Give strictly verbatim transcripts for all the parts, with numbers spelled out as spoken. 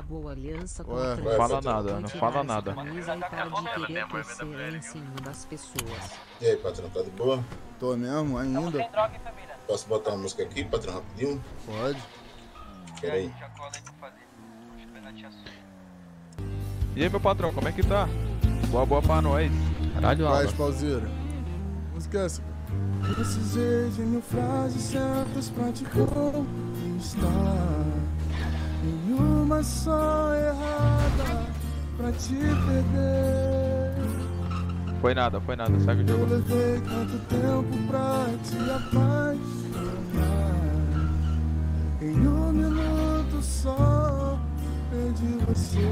boa aliança com Ué, a não fala nada, não fala nada. camisa e para de querer crescer em cima das pessoas. E aí, patrão, tá de boa? Tô mesmo, ainda. Posso botar uma música aqui, patrão, rapidinho? Pode. Pera aí. E aí, meu patrão, como é que tá? Boa, boa pra nós. Caralho, Vai, Alan. Spalzeira. Música é essa, cara. Precisei de mil frases certas pra te conquistar. Nenhuma só errada pra te perder. Foi nada, foi nada, segue o Eu jogo. levei tanto tempo pra te apaixonar. Em um minuto só perdi você.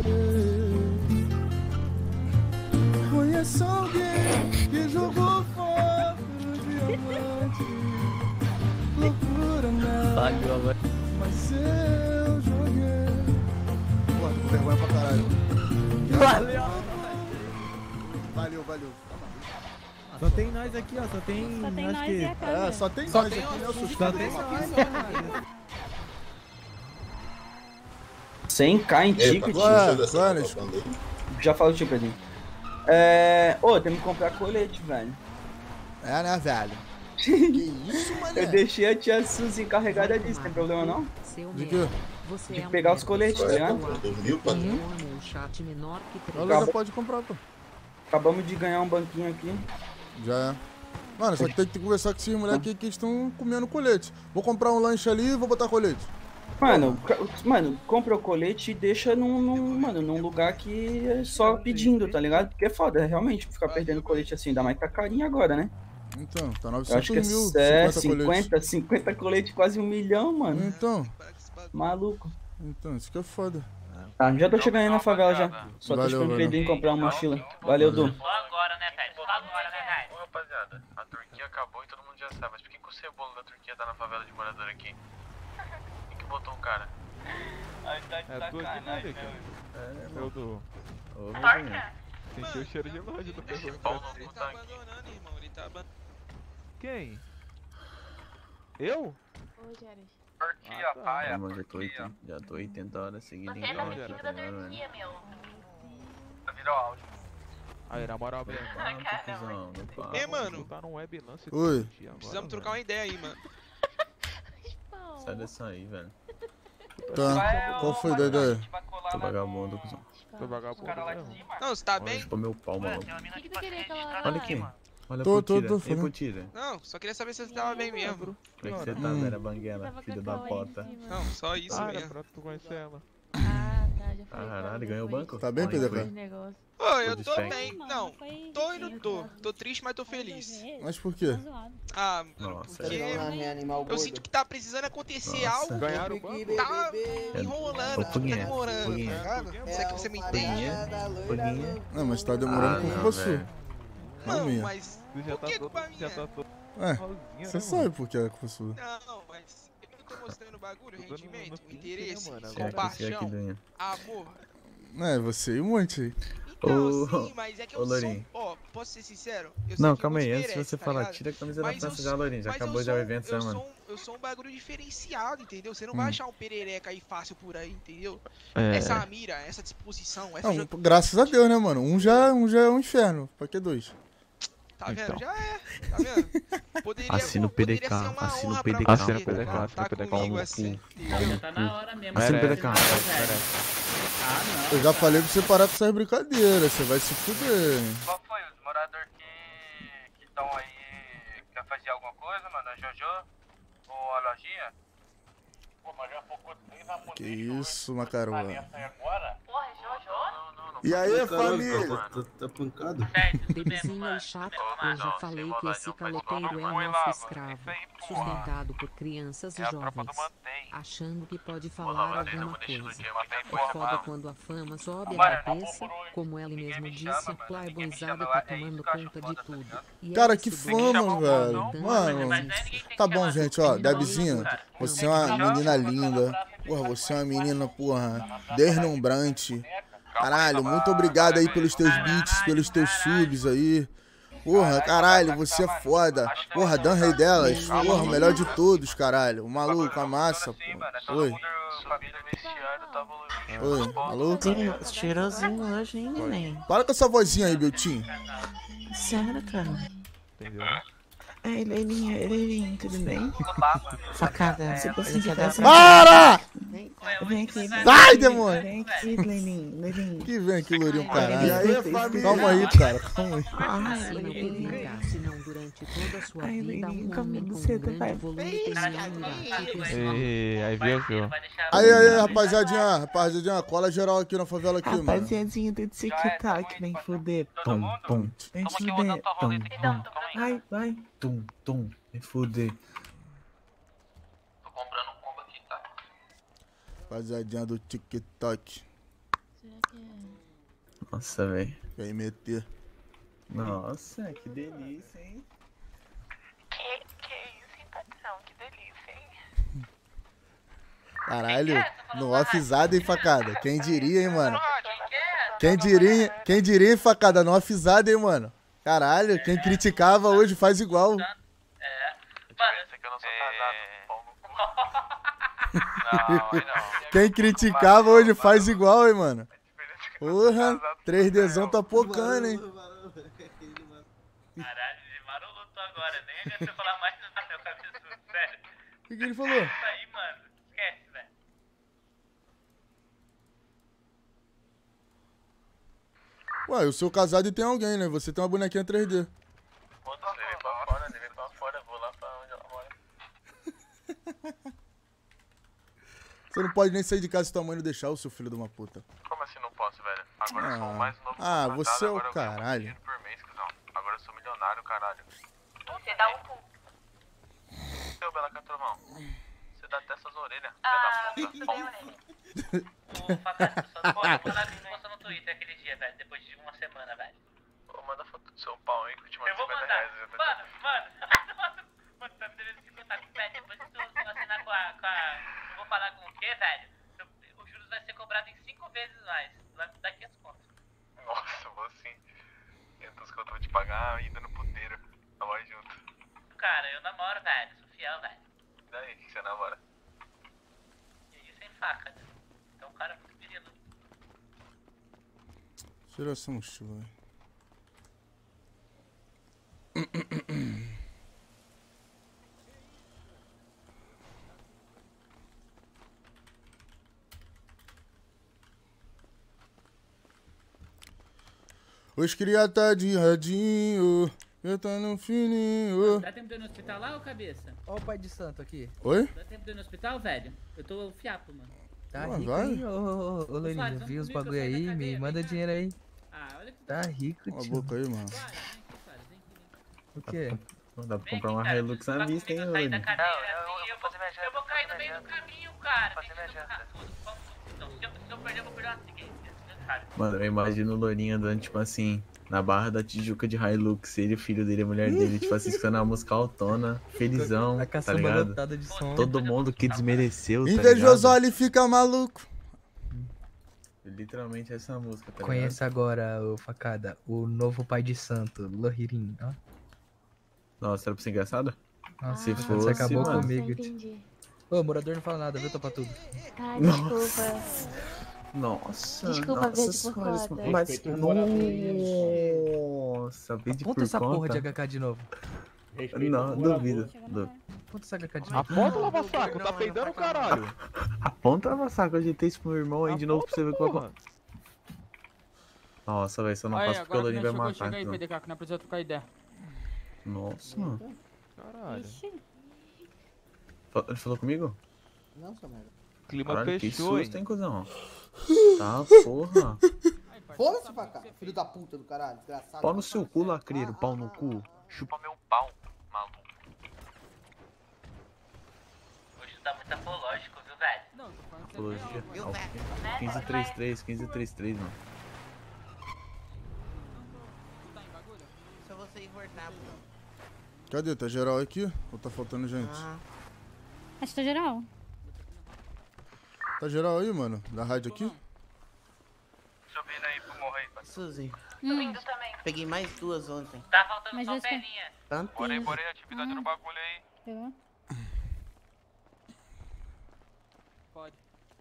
Conheço alguém que jogou fora o diamante. Loucura, né? Mas eu joguei. Pô, tô com vergonha pra caralho. Valeu! Valeu, valeu. Só tem nós aqui, ó. Só tem. Só tem acho nós que... e a câmera. É, só tem Só nós tem aqui, né? Eu sou Só tem nós, ó. cem k em E aí, ticket? patrão, Ué, deixa eu descer ué, pra deixa- falando aí. Já falo tio, Pedrinho. É. Ô, tem que comprar colete, velho. É, né, velho? Que isso, mané? Eu deixei a tia Suzy encarregada disso, tem problema não? Seu De merda. quê? Você De é um pegar os merda. coletes, tá Vai, ligado? patrão, dormiu, patrão? Eu amo o chat menor que três. Ela já pode comprar, pô. Acabamos de ganhar um banquinho aqui. Já é. Mano, só que tem que conversar com esses moleques aqui que estão comendo colete. Vou comprar um lanche ali e vou botar colete. Mano, ca- mano, compra o colete e deixa num, num, mano, num lugar que é só pedindo, tá ligado? Porque é foda, é realmente ficar perdendo colete assim, ainda mais tá carinho agora, né? Então, tá Eu acho novecentos que mil, é cinquenta coletes. cinquenta, cinquenta colete, quase um milhão, mano. Então, Maluco. então, isso que é foda. Tá, já tô chegando aí na favela já. Só tô Valeu, esperando o valeu. Pedrinho comprar uma mochila. Valeu, Du. Só agora, né, velho? Só agora, né, velho? Ô, rapaziada, a Turquia acabou e todo mundo já sabe, mas por que, que o cebolo da Turquia tá na favela de morador aqui? Quem que botou o cara? Aí tá de É tu aqui, né, sacanagem, Rica? meu. Eu do... Ô, Senti o cheiro de loja do pergunto. Pau no cu Ele tá tá aqui. abandonando, irmão. Ele tá abandonando. Quem? Eu? Ô, Jared. Turquia, Ah, tá. paia. Irmão, já tô Turquia. oitenta, já tô oitenta horas seguidas Você em é da casa, vecina tá da ligado, Turquia, velho? meu. Virou áudio. Aí, na moral, velho. Papo, cuzão, no papo. Ei, mano. Tu tá num web lance. Oi. Precisamos trocar uma ideia aí, mano. Sai dessa aí, velho. Tá, qual foi a ideia? Tô vagabundo, cuzão. Tô vagabundo mesmo. Não, você tá Olha, bem? chupou meu pau, maluco. O que, que tu queria aquela hora? Olha aqui. Olha Tô, pro tô, tira. tô Ei, falando. pro tira. Não, só queria saber se você tava bem mesmo. Como é que você tá, Hum. Vera Banguela, Tava filho com da a cola aí em pota? cima. Não, só isso Ah, era mesmo. pra tu conhecer ela. Ah, tá, já foi. Caralho, ganhou o banco? Tá bem, Olha aí, Pedro? foi. Esse negócio. Ô, eu Tô tô desfeito. bem. Mano, Não, foi tô e não isso, tô. tá? Tô triste, mas tô feliz. Mas por quê? Tá zoado. Ah, mano, Nossa, porque é. eu sinto que tá precisando acontecer Nossa. algo. Ganharam o banco? Tá enrolando, Ô, tipo, tá Foguinha, demorando, tá Foguinha. ligado? Será que você me entende? Foguinha, foguinha. Não, mas tá demorando Ah, por não, culpa sua. velho. Não, Não, minha. mas Tu já por tá que todo... culpa Já minha? tá todo... É, sozinho, você né, sabe por que é culpa sua. Não, mas eu não tô mostrando bagulho, Tô dando rendimento, no pique, interesse, né, mano? Será que esse compaixão, aqui ganha? amor. É, você e um monte aí. Então, Ô, sim, mas é que ô, eu sou... Lourinho. Ó, posso ser sincero? Eu sei Não, que calma aí, muitos antes de merecem, você tá falar, ligado? tira a camisa da Mas eu praça já, sou- Lourinho. Já mas eu acabou já sou- o evento, eu né, mano? sou um- Eu sou um bagulho diferenciado, entendeu? Você não Hum. vai achar um perereca aí fácil por aí, entendeu? É. Essa mira, essa disposição, essa... Não, jo- graças a Deus, né, mano? Um já, um já é um inferno. Pra que dois? Tá vendo? Então. Já é, tá vendo? Poderia, Assina o poderia P D K, ser uma assina o honra P D K. pra você, Assina o tá P D K, ligado? assina o Tá P D K, comigo no assim, cu. entendeu? Tá na hora mesmo. Assina o P D Merece, K. merece. Ah, Eu já falei pra você parar com essas brincadeiras. Você vai se fuder, hein? Qual foi? Os moradores que estão aí, quer fazer alguma coisa, mano? A Jojo? Ou a lojinha? Pô, mas já focou três a Que isso, macaroa. agora? Porra, Jojo? E aí, família? Tá, tá pancado? Bebezinho é chato, eu já falei que esse caloteiro é o nosso escravo, sustentado por crianças e jovens, achando que pode falar alguma coisa. É foda quando a fama sobe a cabeça, como ele mesmo disse, a playboyzada tá tomando conta de tudo. E Cara, ela que se fama, deu velho. tanto, Mano, tá bom, gente, ó. Debzinha, você é uma menina linda. Porra, você é uma menina, porra, deslumbrante. Caralho, muito obrigado aí pelos teus beats, pelos teus subs aí. Porra, caralho, você é foda. Porra, Dan Rei delas. Porra, o melhor de todos, caralho. O maluco, a massa, porra. Oi. subi no vestiário, tava o Oi, alô? Cheirosinho hoje, hein, neném? Para com essa vozinha aí, Beltinho. Sério, cara? Entendeu? Ei, Leilinha, Leilinha, tudo bem? Facada, você conseguiu dar essa... Para! Vem aqui. Sai, demônio! Vem aqui, Leilinha, Leilinha. Que vem aqui, lourinho, caralho. E aí, família? Calma aí, cara, calma aí. Ai, Se não Leilinha. vingar, senão durante toda a sua Ai, vida, Leilinha, um como homem com você um tá, grande pai? volume terminal irá te perseguir. Ei, aí viajou. Aí, aí, rapaziadinha, rapaziadinha, cola geral aqui na favela aqui, mano. Rapaziadinha do TikTok, vem foder. Tum, tum. Vem foder. Tum, tum. Ai, vai. Tum, tum. Vem foder. Tô comprando um combo aqui, tá? Rapaziadinha do TikTok. Será que é? Nossa, velho. Vem meter. Nossa, que delícia, hein? Que, que isso, hein, patrão? Que delícia, hein? Caralho, no offzado, hein, facada? Quem diria, hein, mano? Quem diria, quem diria, hein, facada? No offzado, hein, mano? Caralho, quem criticava hoje faz igual. Mano, esse aqui eu não sou casado. Pau no cu. Não, aí não. Quem criticava hoje faz igual, hein, mano? Porra, três Dzão tá pocando, hein? Caralho, de maroluto agora. Nem adianta você falar mais nada, meu cabeçudo, sério. O que, que ele falou? Isso aí, mano. Esquece, velho. Ué, eu sou casado e tem alguém, né? Você tem uma bonequinha três D. Foda-se, levei pra fora, levei pra fora. Vou lá pra onde ela mora. Você não pode nem sair de casa se tua mãe não deixar, o seu filho de uma puta. Como assim não posso, velho? Agora eu sou o Ah, mais novo ah, contratado, você é o agora eu ganho muito caralho. dinheiro por mês, cuzão. Agora eu sou milionário, caralho. Você dá um cu. Seu Bela Catrovão, você dá até essas orelhas, Ah, filha você da tem puta. orelha. Ô, Facada, só pô, eu vou mandar você no Twitter aquele dia, velho, depois de uma semana, velho. Ô, manda foto do seu pau aí que eu te mando Eu vou cinquenta mandar. reais. eu tô- Mano, mano. Mano, tá me devendo cinquenta com pé. Depois que tu assinar com a, com a... Eu vou falar com o quê, velho? Eu- O juros vai ser cobrado em cinco vezes mais. Vai me dar quinhentos conto. Nossa, eu vou sim. quinhentos que eu vou te pagar ainda no puteiro. Tamo junto. Cara, eu namoro, velho. Sou fiel, velho. E daí, que você namora? E aí, sem faca, né? Então, o cara é muito menino. Tira essa mochila, velho. Os cria tá de radinho, eu tá no fininho. Dá tempo de eu ir no hospital lá, ô cabeça? Ó o pai de santo aqui. Oi? Dá tempo de eu ir no hospital, velho? Eu tô fiapo, mano. Tá Ah, rico, vai? hein? Ô, ô, ô, ô, Leilinha, Soares, vi os vamos comigo, bagulho eu saio da aí, cadeia, me manda vem cá. dinheiro aí. Ah, olha que Tá rico, Cala a tio. boca aí, mano. Soares, vem aqui, Soares, vem aqui. O quê? Dá pra Vem comprar aqui, uma cara. Hilux Vai à vista, hein, comigo, eu saí da Lani? cadeia, Não, eu- eu assim, vou eu fazer minha vou- eu vou janta, cair no fazer meio minha do janta. caminho, cara. Fazer Tem minha que janta. tocar tudo. Vamos- Então, se eu, se eu perder, eu vou perder uma seguinte. Sabe? Mano, eu imagino o Lourinho andando, tipo assim, na Barra da Tijuca de Hilux, ele, o filho dele, a mulher dele, tipo assim, escutando uma música autona, felizão, A tá caçamba ligado? lotada de som. Todo mundo que desmereceu, tá Invejoso ligado? ali fica maluco. Literalmente essa música, tá Conheça agora, ô facada, o novo pai de santo, Lohirin, ó. ligado? Nossa, era pra ser engraçado? Nossa, Se você fosse, acabou mano. comigo, tio. Entendi. Ô, morador não fala nada, viu? Topa tudo. Ai, Nossa. desculpa. Nossa, Desculpa, nossa verde por senhora, conta. mas Respeito os nossa, verde Aponta por essa porra conta. de H K de novo. Não, duvido. Du- Aponta essa H K de novo. Aponta, lava saco, tá peidando, caralho. Aponta a saco, eu ajeitei isso pro meu irmão aí de novo pra você ver qual porra. Nossa, velho, se eu não Aí, faço porque o agora que Lourinho vai nós chegou, matar. chega aí, então. P D K, que não precisa trocar ideia. Nossa. Caralho. Fa- Ele falou comigo? Não, seu merda. Clima Caralho, que fechou, hein? susto, hein, cuzão? Tá, porra. Foda-se pra cá, filho da puta do caralho, desgraçado. Pau no seu cu, lacreiro, pau no cu. Chupa meu pau, maluco. Hoje tá muito apológico, viu, velho? Não, tô falando que você Apologia. é real, velho. quinze trinta e três, quinze trinta e três, mano. Tu tá em bagulho? Só você ir voltar, Cadê? Tá geral aqui? Ou tá faltando gente? Acho que tá geral. Tá geral aí, mano? Da rádio aqui? Subindo aí pro morro aí, pai. Suzy, Hum, peguei mais duas ontem. Tá faltando Mas só esse- perninha. Porém, porém, atividade no bagulho aí. pegou? Pode.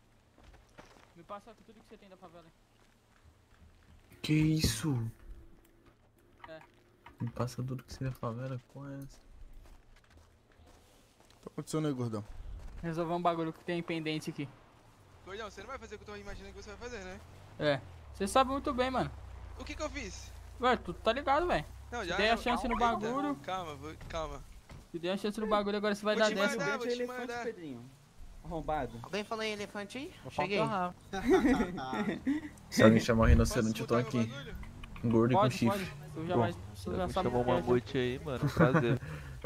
passa tudo que você tem da favela. Que isso? É. Me passa tudo que você da favela com essa. O que tá acontecendo aí, gordão? Resolver um bagulho que tem pendente aqui. Gordão, você não vai fazer o que eu tô imaginando que você vai fazer, né? É. Você sabe muito bem, mano. O que que eu fiz? Ué, tu tá ligado, velho. Não, Te já. dei a chance no Calma, bagulho. Calma, vou... calma. Te dei a chance no bagulho, agora você vai Vou dar te dessa. mandar, vou te elefante, mandar. Pedrinho. Arrombado. Alguém falou em elefante aí? Vou Cheguei. Se alguém chamar o rinoceronte, eu tô aqui. Um gordo e com Pode, chifre. pode. Tu já, vai, tu já sabe Chamou o o que é. mamute aí, mano. Prazer.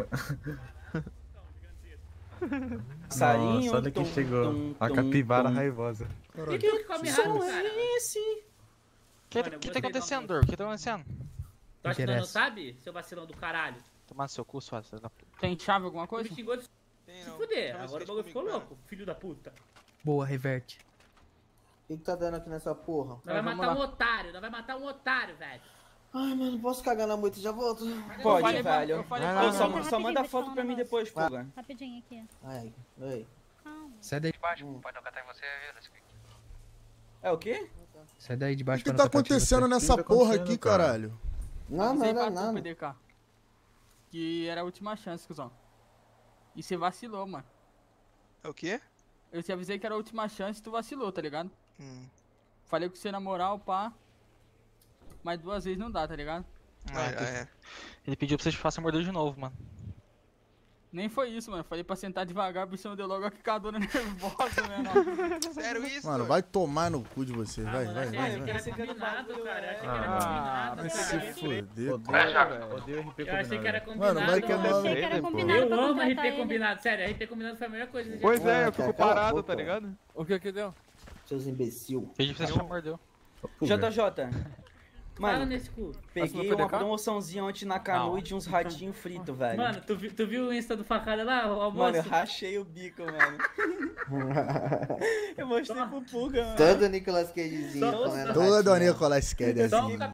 Sarinho, Nossa, olha quem tum, chegou. tum, A tum, capivara tum. raivosa. E tu que come rato, cara? Esse? O que, que tá acontecendo, Dor? O que tá acontecendo? Tu acha que tu não Interessa. sabe, seu vacilão do caralho? Tomar seu cu, sua filha da puta. Tem chave alguma Tu coisa? me xingou de Tem, se não. fuder, Chama agora o skate bagulho ficou comigo, louco, filho da puta. Boa, reverte. O que, que tá dando aqui nessa porra? Nós vai vamos matar lá. um otário, nós vai matar um otário, velho. Ai, mano, posso cagar na moita e já volto. Pode, falei pra- velho. eu falei Ô, pra- só, Rapidinho, só rapidinho, manda deixa eu foto falar pra um mim negócio. depois, Fuga. Rapidinho aqui. Ai, oi. Calma. Sai daí, De baixo, pode não catar em você, viu? É o quê? sai daí de O baixo que pra tá não catar em você. acontecendo nessa tá porra acontecendo, aqui, cara? caralho? Não, Avisei nada, pra tu, nada. P D K. Que era a última chance, cuzão. E você vacilou, mano. É o quê? Eu te avisei que era a última chance e tu vacilou, tá ligado? Hum. Falei com você na moral, pá. Mas duas vezes não dá, tá ligado? Ah, já é. Ele pediu pra você te faça morder de novo, mano. Nem foi isso, mano. Falei pra sentar devagar, o bichão deu logo a quicadona nervosa, né? Sério isso? Mano, vai tomar no cu de vocês. Vai, mano, vai, achei, vai. achei que vai. era combinado, cara. Eu achei que era Ah, combinado, Vai se cara. fuder, Odeio, cara. velho. Odeio R P Eu achei que era combinado. combinado. Mano, vai que Eu eu achei que era Ele, pô. combinado Eu pra amo contratar R P ele. combinado, sério, R P combinado foi a melhor coisa. que já Pois fiz. é, eu Ah, fico cara, cala a parado, boca. tá ligado? O que que deu? Seus imbecil. Pedi pra você te mordeu. J J. Fala Mano, nesse cu. peguei P D uma K? promoçãozinha ontem na canoa de uns ratinhos fritos, velho. Mano, tu, vi- tu viu o Insta do Facada lá, o almoço? Mano, eu rachei o bico, mano. Eu mostrei pro Puga, mano. Todo Nicolas Cagezinho Só- comendo Todo o ratinho. Nicolas Cage Só assim. um